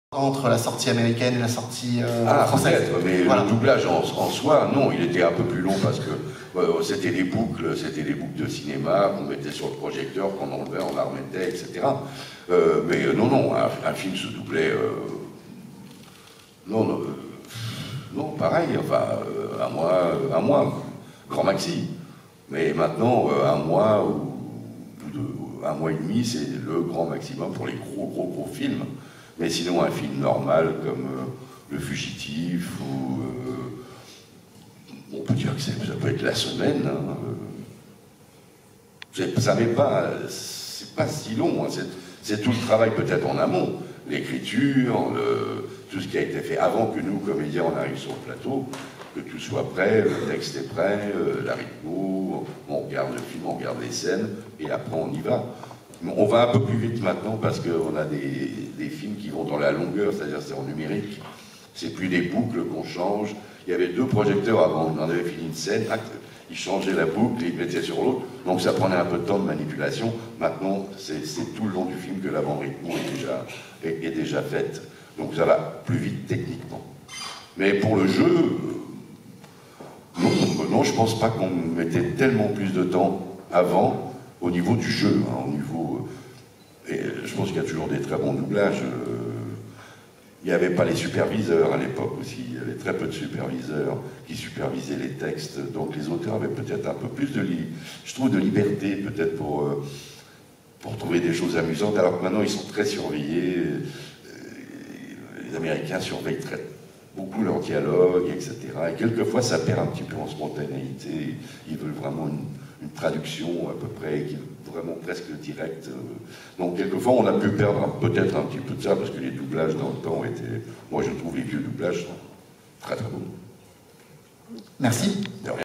entre la sortie américaine et la sortie française. Peut-être, mais voilà. Le doublage en soi, non, il était un peu plus long parce que c'était des boucles de cinéma qu'on mettait sur le projecteur, qu'on enlevait, on la remettait, etc. Mais non, un film se doublait... non, pareil, enfin, un mois, grand maxi. Mais maintenant, un mois ou un mois et demi, c'est le grand maximum pour les gros films. Mais sinon, un film normal comme Le Fugitif ou... on peut dire que ça peut être la semaine. Hein, ça n'est pas... c'est pas si long. Hein, c'est tout le travail peut-être en amont. L'écriture, tout ce qui a été fait avant que nous, comédiens, on arrive sur le plateau, que tout soit prêt, le texte est prêt, la rythmo, on regarde le film, on regarde les scènes, et après on y va. On va un peu plus vite maintenant parce qu'on a des films qui vont dans la longueur, c'est-à-dire c'est en numérique. C'est plus des boucles qu'on change. Il y avait 2 projecteurs avant, on en avait fini une scène, ils changeaient la boucle, ils mettaient sur l'autre, donc ça prenait un peu de temps de manipulation. Maintenant, c'est tout le long du film que l'avant-rythmo est déjà faite. Donc ça va plus vite techniquement. Mais pour le jeu, non, je pense pas qu'on mettait tellement plus de temps avant au niveau du jeu, hein, au niveau... Et je pense qu'il y a toujours des très bons doublages. Il n'y avait pas les superviseurs à l'époque aussi, il y avait très peu de superviseurs qui supervisaient les textes, donc les auteurs avaient peut-être un peu plus de liberté peut-être pour trouver des choses amusantes, alors que maintenant ils sont très surveillés, les Américains surveillent beaucoup leurs dialogues, etc. Et quelquefois ça perd un petit peu en spontanéité, ils veulent vraiment une traduction à peu près, qui est vraiment presque directe. Donc quelquefois on a pu perdre peut-être un petit peu de ça, parce que les doublages dans le temps étaient... Moi je trouve les vieux doublages sont très bons. Merci.